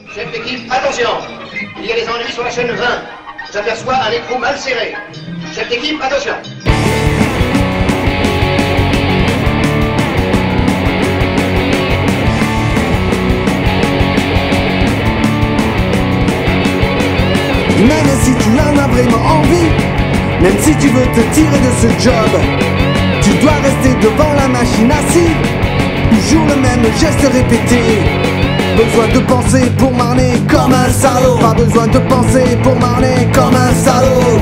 Chef d'équipe, attention. Il y a des ennemis sur la chaîne 20. J'aperçois un écrou mal serré. Chef d'équipe, attention. Même si tu en as vraiment envie, même si tu veux te tirer de ce job, tu dois rester devant la machine assis, toujours le même geste répété. Besoin de penser pour marner comme un salaud. Pas besoin de penser pour marner comme un salaud.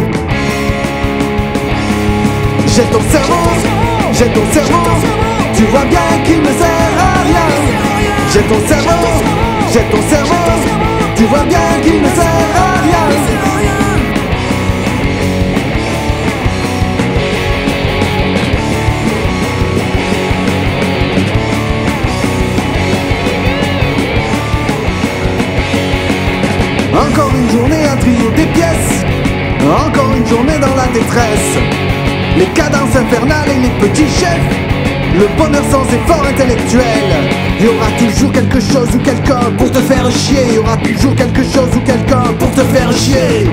Jette ton cerveau, jette ton cerveau. Tu vois bien qu'il ne sert à rien. Jette ton cerveau, jette ton cerveau. Tu vois bien qu'il ne sert à rien. Encore une journée à trier des pièces, encore une journée dans la détresse. Les cadences infernales et les petits chefs, le bonheur sans effort intellectuel. Il y aura toujours quelque chose ou quelqu'un pour te faire chier. Il y aura toujours quelque chose ou quelqu'un pour te faire chier.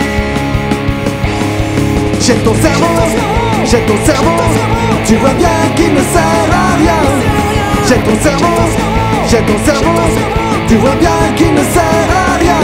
Jette ton cerveau, jette ton cerveau. Tu vois bien qu'il ne sert à rien. Jette ton cerveau, jette ton cerveau. Tu vois bien qu'il ne sert à rien.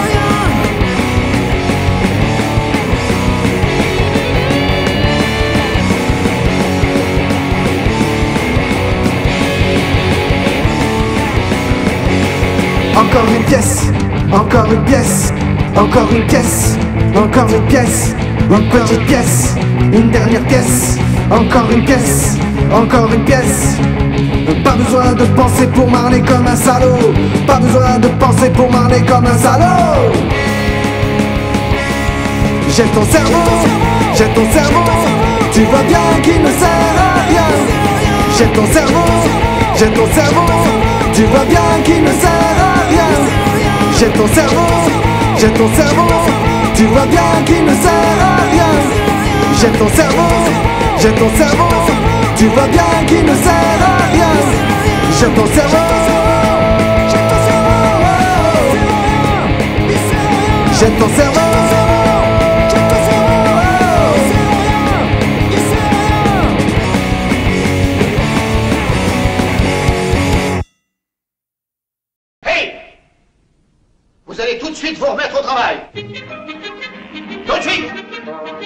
Encore une pièce, encore une pièce, encore une pièce, encore une pièce, une petite pièce, une dernière pièce, encore une pièce, encore une pièce. Pas besoin de penser pour marner comme un salaud. Pas besoin de penser pour marner comme un salaud. Jette ton cerveau, jette ton cerveau. Tu vois bien qu'il ne sert à rien. Jette ton cerveau, jette ton cerveau. Tu vois bien qu'il ne sert à rien. Jette ton cerveau, jette ton cerveau. Tu vois bien qu'il ne sert à rien. Jette ton cerveau, jette ton cerveau. Tu vois bien qu'il ne sert à rien. Jette ton cerveau, jette ton cerveau. Hey! Vous allez tout de suite vous remettre au travail. Tout de suite!